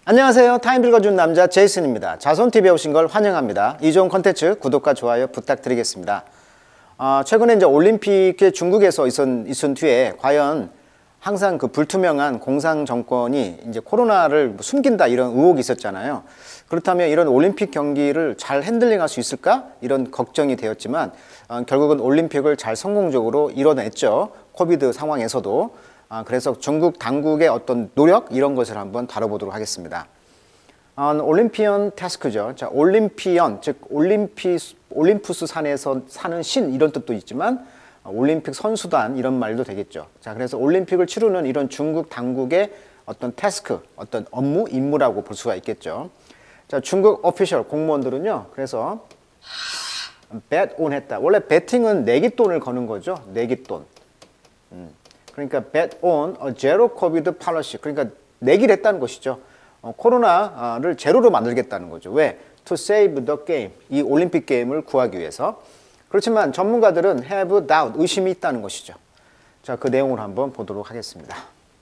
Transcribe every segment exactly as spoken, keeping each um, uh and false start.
안녕하세요. 타임 읽어준 남자 제이슨입니다. 자손티비에 오신 걸 환영합니다. 이 좋은 콘텐츠 구독과 좋아요 부탁드리겠습니다. 어, 최근에 이제 올림픽에 중국에서 있은, 있은 뒤에 과연 항상 그 불투명한 공산 정권이 이제 코로나를 숨긴다 이런 의혹이 있었잖아요. 그렇다면 이런 올림픽 경기를 잘 핸들링할 수 있을까? 이런 걱정이 되었지만 어, 결국은 올림픽을 잘 성공적으로 이뤄냈죠. 코비드 상황에서도. 아, 그래서 중국 당국의 어떤 노력 이런 것을 한번 다뤄보도록 하겠습니다. 아, 올림피언 태스크죠. 자, 올림피언 즉 올림피 올림푸스 산에서 사는 신 이런 뜻도 있지만 아, 올림픽 선수단 이런 말도 되겠죠. 자, 그래서 올림픽을 치르는 이런 중국 당국의 어떤 태스크, 어떤 업무, 임무라고 볼 수가 있겠죠. 자, 중국 오피셜 공무원들은요. 그래서 bet on 했다. 원래 배팅은 내기돈을 거는 거죠. 내기돈. 음. 그러니까 bet on a zero covid policy. 그러니까 내기를 했다는 것이죠. 어, 코로나를 제로로 만들겠다는 거죠. 왜? To save the game. 이 올림픽 게임을 구하기 위해서. 그렇지만 전문가들은 have doubt. 의심이 있다는 것이죠. 자, 그 내용을 한번 보도록 하겠습니다.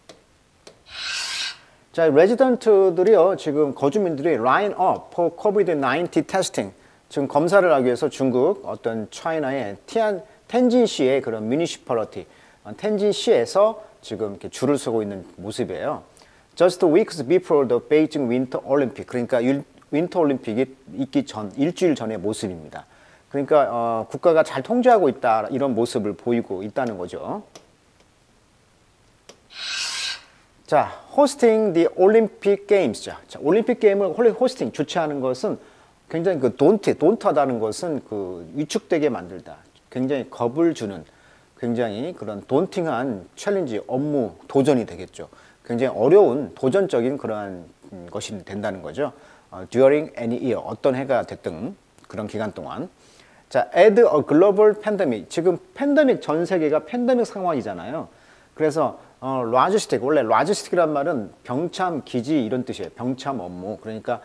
자, 레지던트들이요. 지금 거주민들이 line up for 코비드 나인틴 testing. 지금 검사를 하기 위해서 중국 어떤 차이나의 티안, 텐진시의 그런 뮤니시퍼리티 텐진시에서 지금 이렇게 줄을 서고 있는 모습이에요. Just weeks before the Beijing Winter Olympic. 그러니까 윈터 올림픽이 있기 전 일주일 전의 모습입니다. 그러니까 어, 국가가 잘 통제하고 있다 이런 모습을 보이고 있다는 거죠. 자, hosting the Olympic Games. 자, 올림픽 게임을 호스팅 주최하는 것은 굉장히 그 돈트, 돈트하다는 것은 그 위축되게 만들다. 굉장히 겁을 주는. 굉장히 그런 돈팅한 챌린지, 업무, 도전이 되겠죠. 굉장히 어려운 도전적인 그러한 것이 된다는 거죠. 어, during any year, 어떤 해가 됐든 그런 기간 동안. 자, add a global pandemic. 지금 팬데믹, 전 세계가 팬데믹 상황이잖아요. 그래서 어, logistic, 원래 logistic이란 말은 병참, 기지 이런 뜻이에요. 병참 업무. 그러니까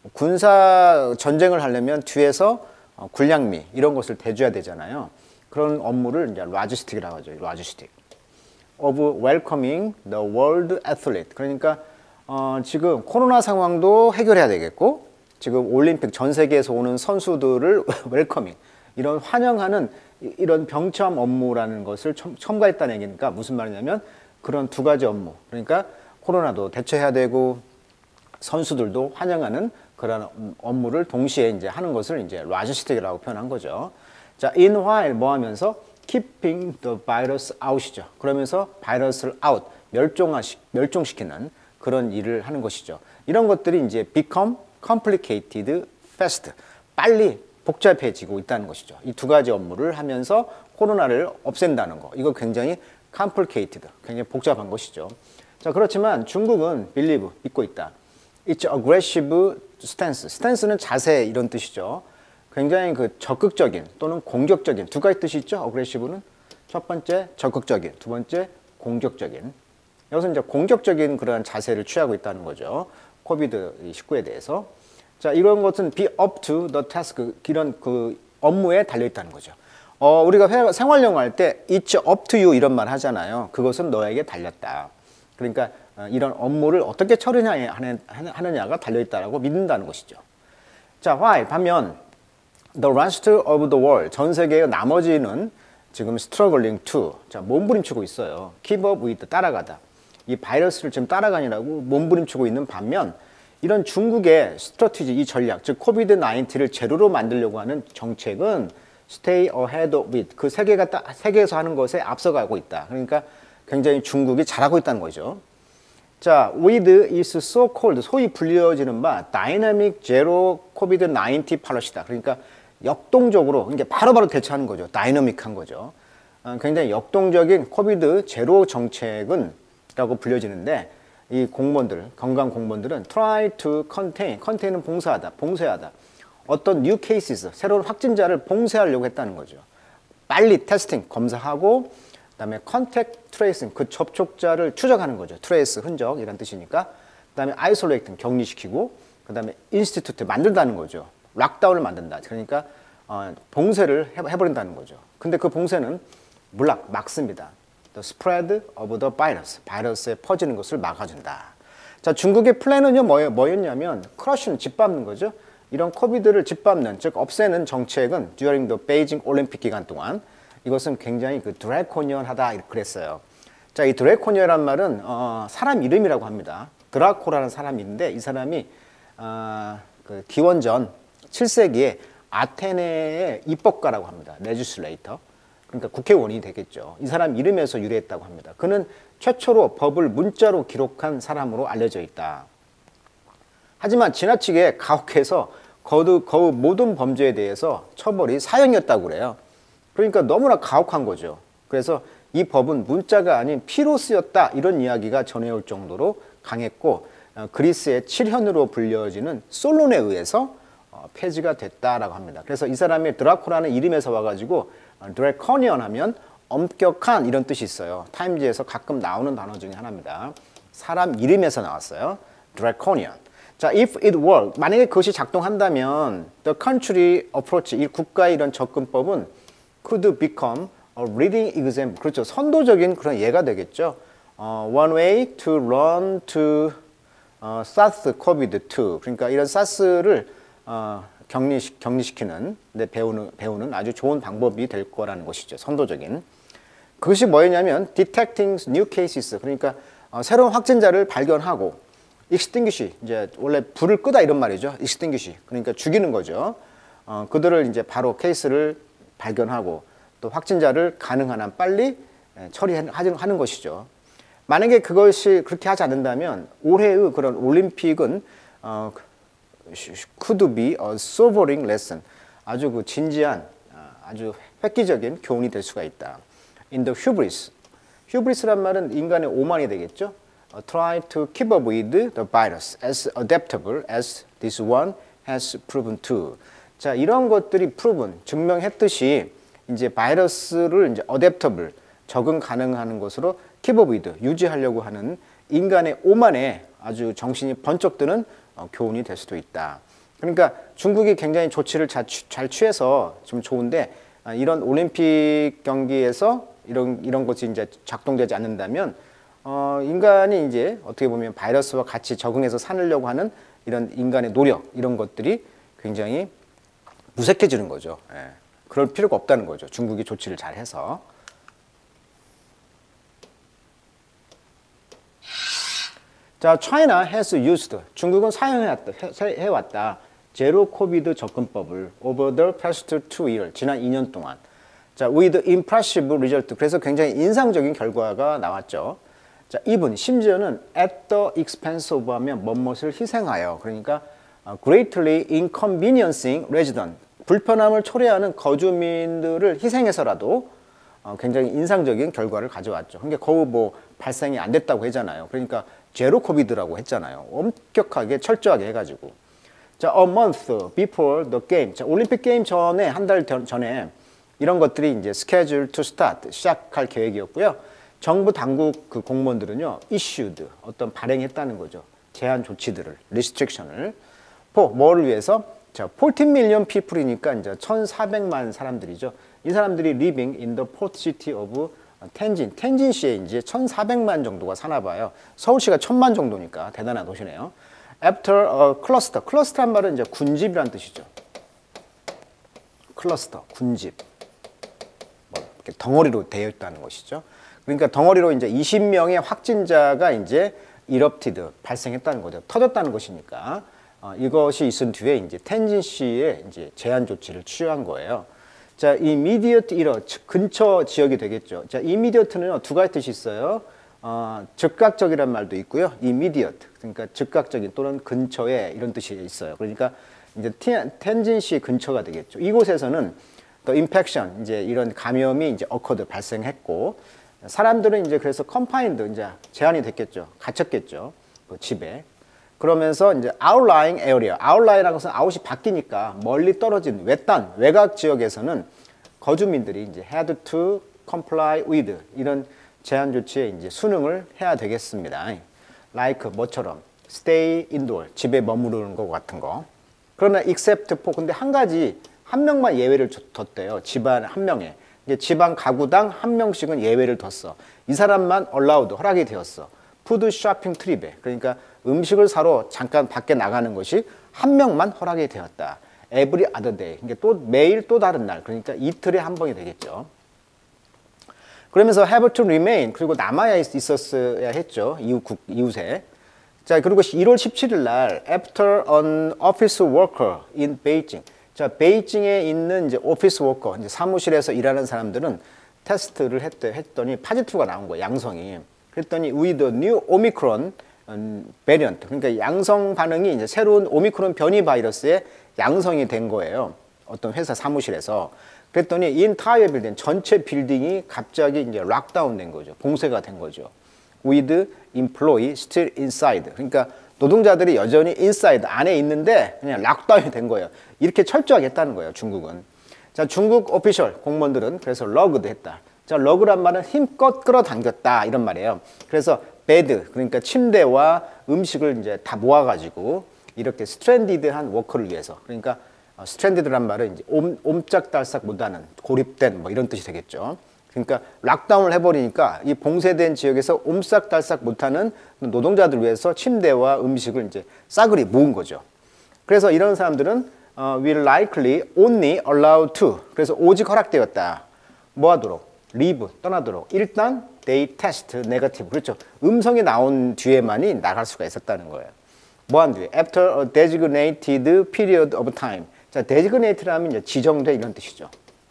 군사 전쟁을 하려면 뒤에서 어, 군량미 이런 것을 대줘야 되잖아요. 그런 업무를 이제 logistic이라고 하죠. logistic. of welcoming the world athlete. 그러니까 어, 지금 코로나 상황도 해결해야 되겠고 지금 올림픽 전 세계에서 오는 선수들을 웰커밍 이런 환영하는 이런 병참 업무라는 것을 첨, 첨가했다는 얘기니까 무슨 말이냐면 그런 두 가지 업무. 그러니까 코로나도 대처해야 되고 선수들도 환영하는 그런 업무를 동시에 이제 하는 것을 이제 logistic이라고 표현한 거죠. 자, in while 뭐 하면서 keeping the virus out이죠. 그러면서 바이러스를 out, 멸종하시, 멸종시키는 그런 일을 하는 것이죠. 이런 것들이 이제 become complicated fast, 빨리 복잡해지고 있다는 것이죠. 이 두 가지 업무를 하면서 코로나를 없앤다는 거. 이거 굉장히 complicated, 굉장히 복잡한 것이죠. 자, 그렇지만 중국은 believe, 믿고 있다. It's aggressive stance. stance는 자세 이런 뜻이죠. 굉장히 그 적극적인 또는 공격적인 두 가지 뜻이 있죠. 어그레시브는 첫 번째 적극적인, 두 번째 공격적인. 여기서 이제 공격적인 그런 자세를 취하고 있다는 거죠. 코비드 십구에 대해서. 자, 이런 것은 be up to the task 이런 그 업무에 달려 있다는 거죠. 어, 우리가 생활영어 할 때 it's up to you 이런 말 하잖아요. 그것은 너에게 달렸다. 그러니까 어, 이런 업무를 어떻게 처리하느냐가 달려 있다라고 믿는다는 것이죠. 자, while 반면 The rest of the world, 전 세계의 나머지는 지금 struggling to, 자, 몸부림치고 있어요. keep up with, 따라가다. 이 바이러스를 지금 따라가느라고 몸부림치고 있는 반면 이런 중국의 스트래티지, 이 전략, 즉 코비드 나인틴을 제로로 만들려고 하는 정책은 stay ahead with, 그 세계가 따, 세계에서 하는 것에 앞서가고 있다. 그러니까 굉장히 중국이 잘하고 있다는 거죠. 자, with is so called, 소위 불리어지는 바 dynamic zero 코비드 나인틴 policy다. 그러니까 역동적으로, 그러니까 바로바로 대처하는 거죠. 다이너믹한 거죠. 어, 굉장히 역동적인 코비드 제로 정책은 라고 불려지는데 이 공무원들, 건강 공무원들은 try to contain, contain은 봉사하다, 봉쇄하다. 어떤 new cases, 새로운 확진자를 봉쇄하려고 했다는 거죠. 빨리 테스팅, 검사하고 그다음에 contact tracing, 그 접촉자를 추적하는 거죠. trace, 흔적 이란 뜻이니까. 그다음에 isolate, 격리시키고 그다음에 institute, 만들다는 거죠. 락다운을 만든다. 그러니까 어, 봉쇄를 해, 해버린다는 거죠. 근데 그 봉쇄는 물락, 막습니다. The spread of the virus. 바이러스에 퍼지는 것을 막아준다. 자, 중국의 플랜은요, 뭐, 뭐였냐면, 크러쉬는 짓밟는 거죠. 이런 코비드를 짓밟는, 즉, 없애는 정책은 during the 베이징 올림픽 기간 동안 이것은 굉장히 그 드래코니언하다, 그랬어요. 자, 이 드래코니언이란 말은, 어, 사람 이름이라고 합니다. 드라코라는 사람인데, 이 사람이, 어, 그 기원전 칠 세기에 아테네의 입법가라고 합니다. 레지슬레이터. 그러니까 국회의원이 되겠죠. 이 사람 이름에서 유래했다고 합니다. 그는 최초로 법을 문자로 기록한 사람으로 알려져 있다. 하지만 지나치게 가혹해서 거두, 거의 모든 범죄에 대해서 처벌이 사형이었다고 그래요. 그러니까 너무나 가혹한 거죠. 그래서 이 법은 문자가 아닌 피로 쓰였다, 이런 이야기가 전해올 정도로 강했고, 어, 그리스의 칠현으로 불려지는 솔론에 의해서 어, 폐지가 됐다라고 합니다. 그래서 이 사람의 드라코라는 이름에서 와가지고 어, 드래코니언 하면 엄격한, 이런 뜻이 있어요. 타임즈에서 가끔 나오는 단어 중에 하나입니다. 사람 이름에서 나왔어요. 드래코니언. 자, if it worked, 만약에 그것이 작동한다면 the country approach, 이 국가의 이런 접근법은 could become a leading example. 그렇죠. 선도적인 그런 예가 되겠죠. 어, one way to run to 어, 사스-코비드 투. 그러니까 이런 사스를 어, 격리시, 격리시키는, 네, 배우는, 배우는 아주 좋은 방법이 될 거라는 것이죠. 선도적인. 그것이 뭐였냐면 detecting new cases. 그러니까 어, 새로운 확진자를 발견하고 extinguish, 이제 원래 불을 끄다 이런 말이죠. extinguish. 그러니까 죽이는 거죠. 어, 그들을 이제 바로 케이스를 발견하고 또 확진자를 가능한 한 빨리 처리하는 것이죠. 만약에 그것이 그렇게 하지 않는다면 올해의 그런 올림픽은 어, could be a sobering lesson. 아주 그 진지한, 아주 획기적인 교훈이 될 수가 있다. In the hubris. hubris란 말은 인간의 오만이 되겠죠. Uh, try to keep up with the virus as adaptable as this one has proven to. 자, 이런 것들이 proven, 증명했듯이 이제 바이러스를 이제 adaptable, 적응 가능한 것으로 keep up with, 유지하려고 하는 인간의 오만에 아주 정신이 번쩍 드는 어, 교훈이 될 수도 있다. 그러니까 중국이 굉장히 조치를 잘, 잘 취해서 좀 좋은데, 아, 이런 올림픽 경기에서 이런 이런 것이 이제 작동되지 않는다면 어, 인간이 이제 어떻게 보면 바이러스와 같이 적응해서 살려고 하는 이런 인간의 노력, 이런 것들이 굉장히 무색해지는 거죠. 예. 그럴 필요가 없다는 거죠. 중국이 조치를 잘 해서. 자, China has used. 중국은 사용해왔다. 해왔다. 제로 코비드 접근법을 over the past two years. 지난 이 년 동안. 자, with impressive result. 그래서 굉장히 인상적인 결과가 나왔죠. 자, even 심지어는 at the expense of 하면 뭐뭇을 희생하여. 그러니까 uh, greatly inconveniencing resident. 불편함을 초래하는 거주민들을 희생해서라도 어, 굉장히 인상적인 결과를 가져왔죠. 그러니까 거의 뭐 발생이 안 됐다고 하잖아요. 그러니까 제로 코비드라고 했잖아요. 엄격하게 철저하게 해가지고. 자, a month before the game. 자, 올림픽 게임 전에 한 달 전에 이런 것들이 이제 schedule to start, 시작할 계획이었고요. 정부 당국 그 공무원들은요, issued, 어떤 발행했다는 거죠. 제한 조치들을, restriction을. for 뭐를 위해서? 자, 십사 million people이니까 이제 천사백만 사람들이죠. 이 사람들이 living in the port city of 텐진. 텐진시에 이제 천사백만 정도가 사나 봐요. 서울시가 천만 정도니까 대단한 도시네요. After a cluster. 클러스터란 말은 이제 군집이란 뜻이죠. 클러스터, 군집. 뭐 이렇게 덩어리로 되어 있다는 것이죠. 그러니까 덩어리로 이제 이십 명의 확진자가 이제 erupted, 발생했다는 거죠. 터졌다는 것이니까. 어, 이것이 있은 뒤에 이제 텐진시에 이제 제한 조치를 취한 거예요. 자, immediate era, 근처 지역이 되겠죠. 자, immediate는요, 두 가지 뜻이 있어요. 어, 즉각적이란 말도 있고요. immediate, 그러니까 즉각적인 또는 근처에 이런 뜻이 있어요. 그러니까 이제 텐진시 근처가 되겠죠. 이곳에서는 또 infection, 이제 이런 감염이 이제 occurred, 발생했고, 사람들은 이제 그래서 confined, 이제 제한이 됐겠죠. 갇혔겠죠. 그 집에. 그러면서 이제 outlying area, outlying이라는 것은 out이 바뀌니까 멀리 떨어진 외딴, 외곽 지역에서는 거주민들이 이제 had to comply with 이런 제한 조치에 이제 순응을 해야 되겠습니다. like 뭐처럼 stay indoor, 집에 머무르는 것 같은 거. 그러나 except for, 근데 한 가지 한 명만 예외를 뒀대요. 집안 한 명에. 이제 집안 가구당 한 명씩은 예외를 뒀어. 이 사람만 allowed, 허락이 되었어. 푸드 쇼핑 트립에, 그러니까 음식을 사러 잠깐 밖에 나가는 것이 한 명만 허락이 되었다. every other day. 그러니까 또 매일 또 다른 날. 그러니까 이틀에 한 번이 되겠죠. 그러면서 have to remain, 그리고 남아야 있었어야 했죠. 이웃, 국, 이웃에. 자, 그리고 일월 십칠일 날 after an office worker in Beijing. 자, 베이징에 있는 이제 오피스 워커, 이제 사무실에서 일하는 사람들은 테스트를 했대, 했더니 파지티브가 나온 거예요. 양성이. 그랬더니 with the new Omicron variant. 그러니까 양성 반응이 이제 새로운 오미크론 변이 바이러스에 양성이 된 거예요. 어떤 회사 사무실에서. 그랬더니 entire building, 전체 빌딩이 갑자기 이제 락다운 된 거죠. 봉쇄가 된 거죠. with employee still inside. 그러니까 노동자들이 여전히 inside, 안에 있는데 그냥 락다운이 된 거예요. 이렇게 철저하게 했다는 거예요, 중국은. 자, 중국 오피셜 공무원들은 그래서 러그드 했다. 자, 러그란 말은 힘껏 끌어당겼다 이런 말이에요. 그래서 베드, 그러니까 침대와 음식을 이제 다 모아가지고 이렇게 스트랜디드한 워커를 위해서, 그러니까 어, 스트랜디드란 말은 이제 옴, 옴짝달싹 못하는, 고립된 뭐 이런 뜻이 되겠죠. 그러니까 락다운을 해버리니까 이 봉쇄된 지역에서 옴싹달싹 못하는 노동자들 위해서 침대와 음식을 이제 싸그리 모은 거죠. 그래서 이런 사람들은 어, will likely only allowed to, 그래서 오직 허락되었다. 뭐 하도록? leave, 떠나도록. 일단 they test negative, 그렇죠. 음성이 나온 뒤에만이 나갈 수가 있었다는 거예요. 뭐 한 뒤에? after a designated period of time. 자, designate라면 이제 지정된 이런 뜻이죠.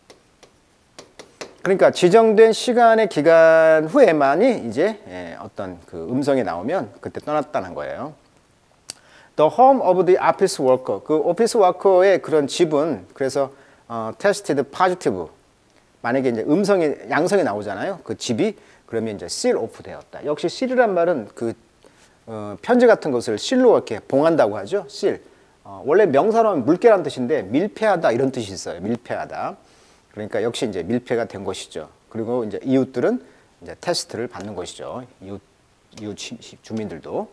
그러니까 지정된 시간의 기간 후에만이 이제 예, 어떤 그 음성이 나오면 그때 떠났다는 거예요. The home of the office worker. 그 오피스 워커의 그런 집은 그래서 어, tested positive. 만약에 이제 음성이 양성이 나오잖아요. 그 집이 그러면 이제 seal off 되었다. 역시 seal이란 말은 그 어, 편지 같은 것을 실로 이렇게 봉한다고 하죠. seal. 어, 원래 명사로 하면 물개란 뜻인데 밀폐하다 이런 뜻이 있어요. 밀폐하다. 그러니까 역시 이제 밀폐가 된 것이죠. 그리고 이제 이웃들은 이제 테스트를 받는 것이죠. 이웃, 이웃 주민들도.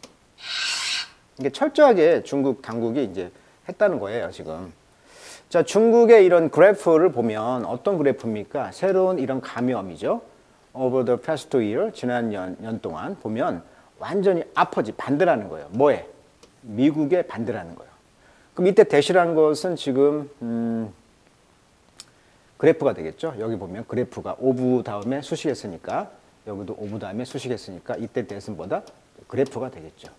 이게 철저하게 중국 당국이 이제 했다는 거예요, 지금. 자, 중국의 이런 그래프를 보면 어떤 그래프입니까? 새로운 이런 감염이죠. Over the past year, 지난 년, 년 동안 보면 완전히 아퍼지, 반대라는 거예요. 뭐에? 미국의 반대라는 거예요. 그럼 이때 대시라는 것은 지금, 음, 그래프가 되겠죠. 여기 보면 그래프가 오브 다음에 수식했으니까 여기도 오브 다음에 수식했으니까 이때 대신 뭐다? 그래프가 되겠죠.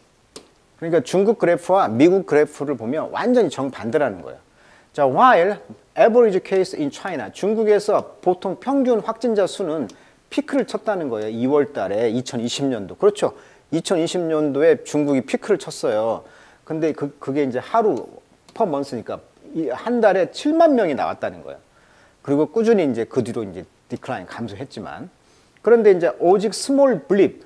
그러니까 중국 그래프와 미국 그래프를 보면 완전히 정반대라는 거예요. 자, while average case in China, 중국에서 보통 평균 확진자 수는 피크를 쳤다는 거예요. 이월 달에 이천이십 년도. 그렇죠. 이천이십 년도에 중국이 피크를 쳤어요. 근데 그, 그게 이제 하루 퍼 먼스니까 한 달에 칠만 명이 나왔다는 거예요. 그리고 꾸준히 이제 그 뒤로 이제 디클라인 감소했지만, 그런데 이제 오직 스몰 블립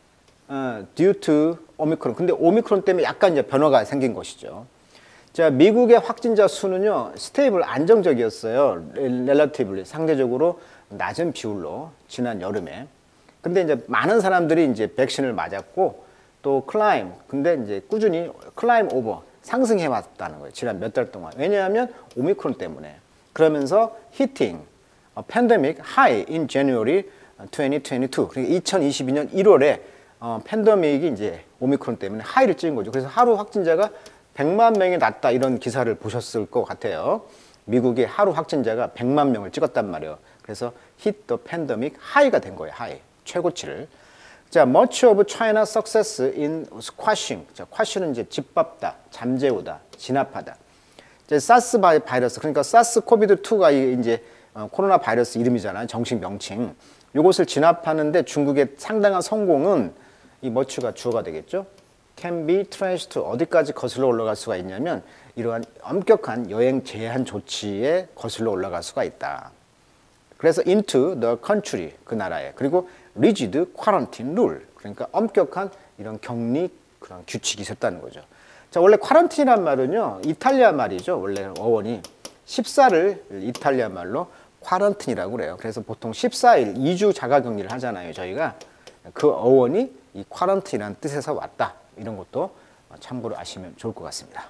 어, due to 오미크론. 근데 오미크론 때문에 약간 이제 변화가 생긴 것이죠. 자, 미국의 확진자 수는요, 스테이블 안정적이었어요. relatively 상대적으로 낮은 비율로 지난 여름에. 근데 이제 많은 사람들이 이제 백신을 맞았고 또 클라임. 근데 이제 꾸준히 클라임 오버 상승해 왔다는 거예요. 지난 몇 달 동안. 왜냐하면 오미크론 때문에. 그러면서 히팅 팬데믹 하이 in January 이천이십이. 그러니까 이천이십이 년 일월에 어, 팬데믹이 이제 오미크론 때문에 하이를 찍은 거죠. 그래서 하루 확진자가 백만 명이 났다 이런 기사를 보셨을 것 같아요. 미국의 하루 확진자가 백만 명을 찍었단 말이에요. 그래서 hit the pandemic 하이가 된 거예요. 하이 최고치를. 자, much of China success in squashing. 자, squash는 이제 짓밟다, 잠재우다, 진압하다. 이제 사스 바이러스, 그러니까 사스 코비드 투가 이제 어, 코로나 바이러스 이름이잖아요. 정식 명칭. 이것을 진압하는데 중국의 상당한 성공은 이 much가 주어가 되겠죠. can be traced to 어디까지 거슬러 올라갈 수가 있냐면 이러한 엄격한 여행 제한 조치에 거슬러 올라갈 수가 있다. 그래서 into the country, 그 나라에. 그리고 rigid quarantine rule, 그러니까 엄격한 이런 격리 그런 규칙이 있었다는 거죠. 자, 원래 쿼런틴이란 말은요, 이탈리아 말이죠. 원래 어원이 십사를 이탈리아 말로 쿼런틴이라고 그래요. 그래서 보통 십사 일, 이 주 자가 격리를 하잖아요. 저희가 그 어원이 이 쿼런틴이라는 뜻에서 왔다. 이런 것도 참고로 아시면 좋을 것 같습니다.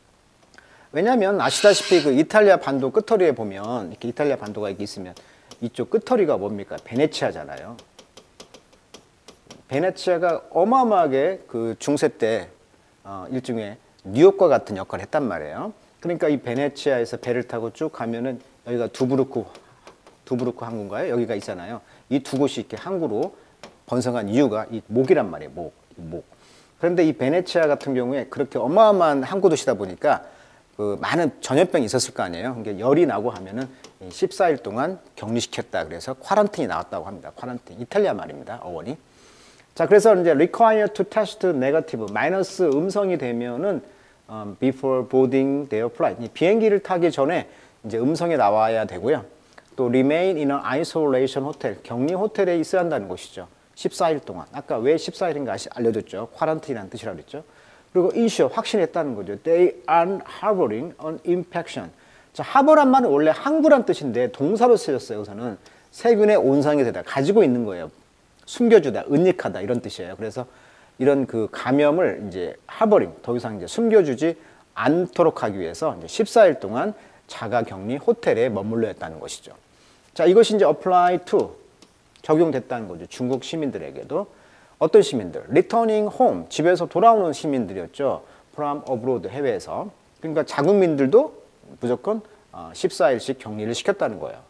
왜냐하면 아시다시피 그 이탈리아 반도 끝터리에 보면 이렇게 이탈리아 반도가 이렇게 있으면 이쪽 끝터리가 뭡니까? 베네치아잖아요. 베네치아가 어마어마하게 그 중세 때 어, 일종의 뉴욕과 같은 역할을 했단 말이에요. 그러니까 이 베네치아에서 배를 타고 쭉 가면은 여기가 두브루크 두브루크 항구인가요? 여기가 있잖아요. 이 두 곳이 이렇게 항구로 번성한 이유가 이 목이란 말이에요. 목, 목. 그런데 이 베네치아 같은 경우에 그렇게 어마어마한 항구 도시다 보니까 그 많은 전염병이 있었을 거 아니에요. 그러니까 열이 나고 하면은 십사 일 동안 격리시켰다. 그래서 쿼런틴이 나왔다고 합니다. 쿼런틴. 이탈리아 말입니다. 어원이. 자, 그래서 이제 require to test negative, 마이너스 음성이 되면은 um, before boarding their flight. 이 비행기를 타기 전에 이제 음성이 나와야 되고요. 또 remain in an isolation hotel, 격리 호텔에 있어야 한다는 것이죠. 십사 일 동안. 아까 왜 십사 일인가 알려줬죠. 쿼런틴이라는 뜻이라고 그랬죠. 그리고 ensure, 확신했다는 거죠. They aren't harboring an infection. 자, 하버란 말은 원래 항구란 뜻인데 동사로 쓰였어요. 우선은 세균의 온상이 되다, 가지고 있는 거예요. 숨겨주다, 은닉하다 이런 뜻이에요. 그래서 이런 그 감염을 이제 하버링, 더 이상 이제 숨겨주지 않도록 하기 위해서 이제 십사 일 동안 자가격리 호텔에 머물러 있다는 것이죠. 자, 이것이 이제 apply to, 적용됐다는 거죠. 중국 시민들에게도. 어떤 시민들? returning home, 집에서 돌아오는 시민들이었죠. from abroad, 해외에서. 그러니까 자국민들도 무조건 십사 일씩 격리를 시켰다는 거예요.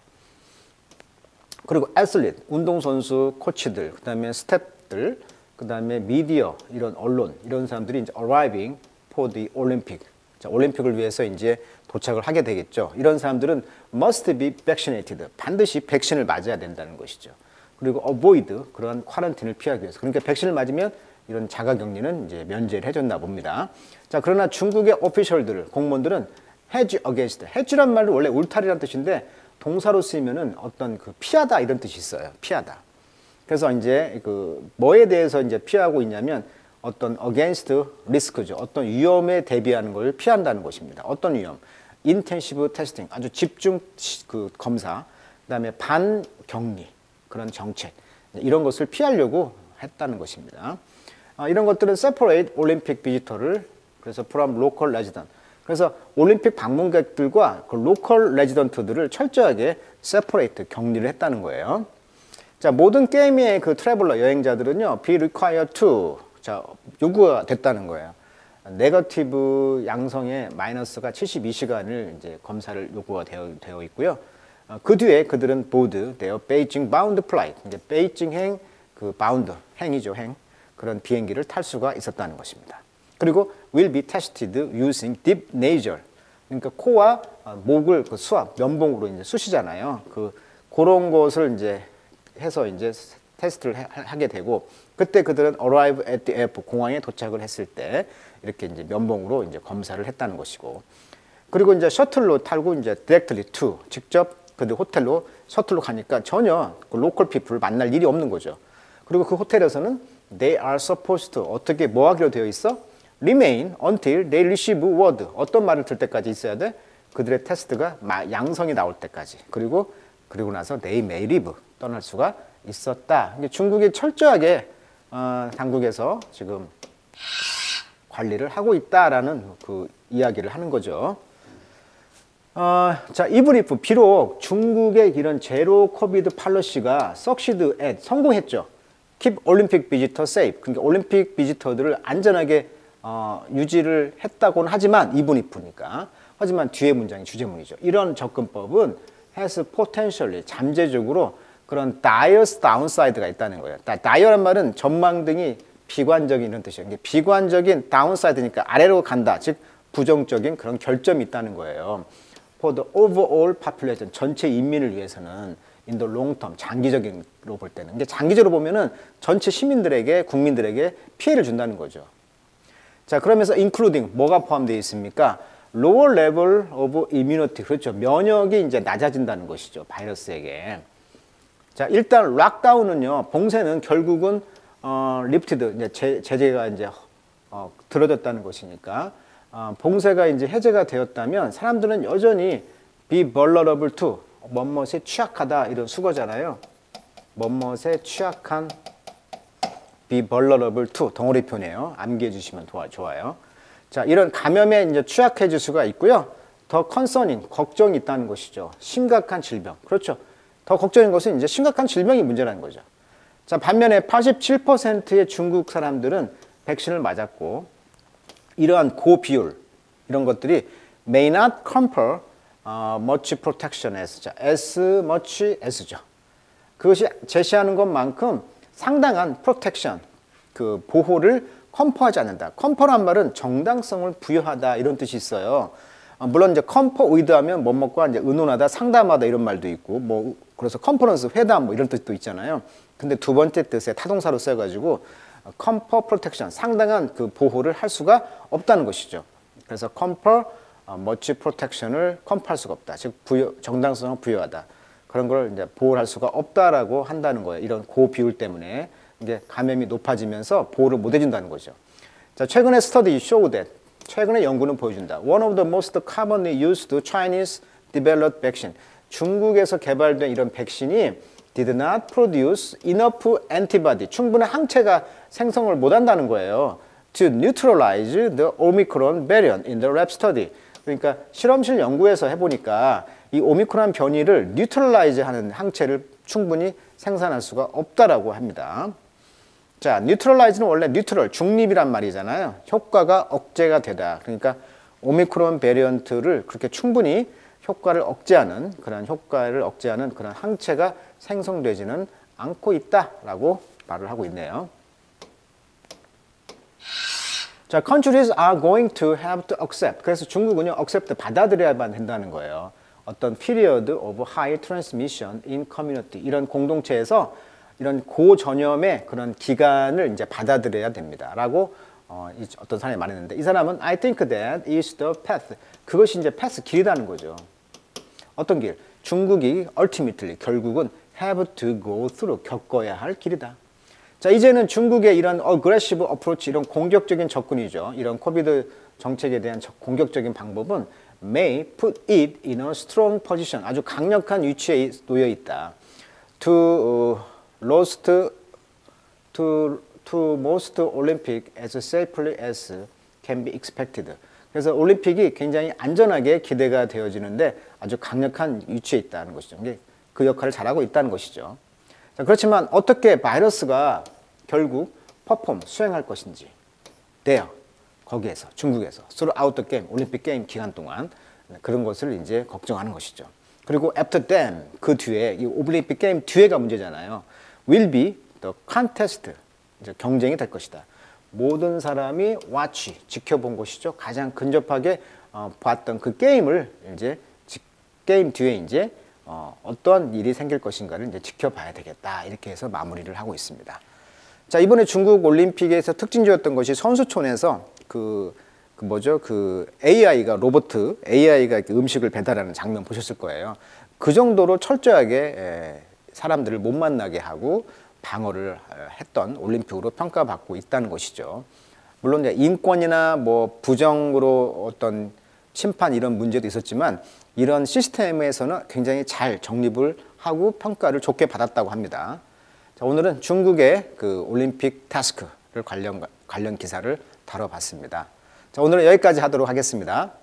그리고 애슬릿, 운동선수, 코치들, 그 다음에 스태프들, 그 다음에 미디어, 이런 언론, 이런 사람들이 이제 arriving for the Olympic. 자, 올림픽을 위해서 이제 도착을 하게 되겠죠. 이런 사람들은 must be vaccinated. 반드시 백신을 맞아야 된다는 것이죠. 그리고 avoid, 그런 쿼런틴을 피하기 위해서. 그러니까 백신을 맞으면 이런 자가격리는 이제 면제를 해줬나 봅니다. 자, 그러나 중국의 오피셜들, 공무원들은 hedge against. hedge란 말은 원래 울타리란 뜻인데 동사로 쓰이면은 어떤 그 피하다 이런 뜻이 있어요. 피하다. 그래서 이제 그 뭐에 대해서 이제 피하고 있냐면 어떤 against risk죠. 어떤 위험에 대비하는 걸 피한다는 것입니다. 어떤 위험? intensive testing, 아주 집중 그 검사, 그다음에 반격리, 그런 정책, 이런 것을 피하려고 했다는 것입니다. 아, 이런 것들은 separate 올림픽 비지터를, 그래서 from local resident, 그래서 올림픽 방문객들과 그 로컬 레지던트들을 철저하게 separate, 격리를 했다는 거예요. 자, 모든 게임의 그 트래블러, 여행자들은요, be required to, 자, 요구가 됐다는 거예요. 네거티브 양성의 마이너스가 칠십이 시간을 이제 검사를 요구가 되어, 되어 있고요. 어, 그 뒤에 그들은 보드, their Beijing bound flight, 이제 베이징행 그 바운드, 행이죠, 행. 그런 비행기를 탈 수가 있었다는 것입니다. 그리고 will be tested using deep nasal. 그러니까 코와 목을 그 수압, 면봉으로 이제 쑤시잖아요. 그 그런 것을 이제 해서 이제 테스트를 해, 하게 되고, 그때 그들은 arrive at the airport, 공항에 도착을 했을 때 이렇게 이제 면봉으로 이제 검사를 했다는 것이고, 그리고 이제 셔틀로 타고 이제 directly to, 직접 그들 호텔로 셔틀로 가니까 전혀 그 로컬 피플을 만날 일이 없는 거죠. 그리고 그 호텔에서는 they are supposed to, 어떻게 뭐 하기로 되어 있어? remain until they receive word, 어떤 말을 들 때까지 있어야 돼? 그들의 테스트가 양성이 나올 때까지. 그리고 그리고 나서 they may leave, 떠날 수가 있었다. 중국이 철저하게 어, 당국에서 지금 관리를 하고 있다라는 그 이야기를 하는 거죠. 어, 자, even if, 비록 중국의 이런 제로 코비드 팔러시가 succeed at, 성공했죠. keep 올림픽 비지터 safe, 그러니까 올림픽 비지터들을 안전하게 어, 유지를 했다고는 하지만 even if니까, 하지만 뒤에 문장이 주제문이죠. 이런 접근법은 has potentially, 잠재적으로 그런 dire downside가 있다는 거예요. dire란 말은 전망등이 비관적인 이런 뜻이에요. 비관적인 downside니까 아래로 간다, 즉 부정적인 그런 결점이 있다는 거예요. For the overall population, 전체 인민을 위해서는 in the long term, 장기적으로 볼 때는. 근데 장기적으로 보면은 전체 시민들에게, 국민들에게 피해를 준다는 거죠. 자, 그러면서 including, 뭐가 포함되어 있습니까? lower level of immunity, 그렇죠. 면역이 이제 낮아진다는 것이죠, 바이러스에게. 자, 일단 락다운은요, 봉쇄는 결국은 어, lifted, 이제 제, 제재가 이제 어, 들어졌다는 것이니까 어, 봉쇄가 이제 해제가 되었다면 사람들은 여전히 be vulnerable to, 뭐뭇에 취약하다, 이런 수거잖아요. 뭐뭇에 취약한, be vulnerable to, 덩어리 표현이에요. 암기해 주시면 좋아요. 자, 이런 감염에 이제 취약해질 수가 있고요. 더 concerning, 걱정이 있다는 것이죠. 심각한 질병. 그렇죠. 더 걱정인 것은 이제 심각한 질병이 문제라는 거죠. 자, 반면에 팔십칠 퍼센트의 중국 사람들은 백신을 맞았고 이러한 고비율 이런 것들이 may not confer uh, much protection as, 자, as much as죠. 그것이 제시하는 것만큼 상당한 protection, 그 보호를 컨퍼하지 않는다. 컨퍼란 말은 정당성을 부여하다 이런 뜻이 있어요. 어, 물론 이제 컨퍼 위드하면 뭐뭐과 이제 의논하다, 상담하다 이런 말도 있고 뭐 그래서 컨퍼런스 회담 뭐 이런 뜻도 있잖아요. 근데 두 번째 뜻에 타동사로 써가지고 컨퍼 프로텍션 상당한 그 보호를 할 수가 없다는 것이죠. 그래서 컨퍼 머치 프로텍션을 컨퍼할 수가 없다. 즉 부여, 정당성을 부여하다. 그런 걸 이제 보호할 수가 없다라고 한다는 거예요. 이런 고비율 때문에 이게 감염이 높아지면서 보호를 못 해준다는 거죠. 자, 최근에 study show that 최근에 연구는 보여준다. One of the most commonly used Chinese developed vaccine. 중국에서 개발된 이런 백신이 did not produce enough antibody. 충분한 항체가 생성을 못 한다는 거예요. To neutralize the Omicron variant in the lab study. 그러니까 실험실 연구에서 해보니까 이 오미크론 변이를 뉴트럴라이즈 하는 항체를 충분히 생산할 수가 없다라고 합니다. 자, 뉴트럴라이즈는 원래 뉴트럴, 중립이란 말이잖아요. 효과가 억제가 되다. 그러니까 오미크론 베리언트를 그렇게 충분히 효과를 억제하는 그런 효과를 억제하는 그런 항체가 생성되지는 않고 있다라고 말을 하고 있네요. 자, countries are going to have to accept. 그래서 중국은요, accept 받아들여야만 된다는 거예요. 어떤 period of high transmission in community 이런 공동체에서 이런 고전염의 그런 기간을 이제 받아들여야 됩니다라고 어, 어떤 사람이 말했는데 이 사람은 I think that is the path. 그것이 이제 path 길이라는 거죠. 어떤 길? 중국이 ultimately 결국은 have to go through 겪어야 할 길이다. 자, 이제는 중국의 이런 aggressive approach 이런 공격적인 접근이죠. 이런 코비드 정책에 대한 공격적인 방법은 may put it in a strong position. 아주 강력한 위치에 놓여 있다. To uh, lost to to most Olympic as safely as can be expected. 그래서 올림픽이 굉장히 안전하게 기대가 되어지는데 아주 강력한 위치에 있다는 것이죠. 그 역할을 잘하고 있다는 것이죠. 자, 그렇지만 어떻게 바이러스가 결국 퍼폼, 수행할 것인지 돼요. 거기에서, 중국에서 throughout the game, 올림픽 게임 기간 동안 그런 것을 이제 걱정하는 것이죠. 그리고 after them, 그 뒤에, 이 올림픽 게임 뒤에가 문제잖아요. will be the contest, 이제 경쟁이 될 것이다. 모든 사람이 watch, 지켜본 것이죠. 가장 근접하게 어, 봤던 그 게임을 이제 지, 게임 뒤에 이제 어, 어떤 일이 생길 것인가를 이제 지켜봐야 되겠다. 이렇게 해서 마무리를 하고 있습니다. 자, 이번에 중국 올림픽에서 특징적이었던 것이 선수촌에서 그, 그 뭐죠? 그 에이아이가 로봇, 에이아이가 음식을 배달하는 장면 보셨을 거예요. 그 정도로 철저하게 에, 사람들을 못 만나게 하고 방어를 했던 올림픽으로 평가받고 있다는 것이죠. 물론 이제 인권이나 뭐 부정으로 어떤 심판 이런 문제도 있었지만 이런 시스템에서는 굉장히 잘 정립을 하고 평가를 좋게 받았다고 합니다. 자, 오늘은 중국의 그 올림픽 타스크를 관련, 관련 기사를 다뤄봤습니다. 자, 오늘은 여기까지 하도록 하겠습니다.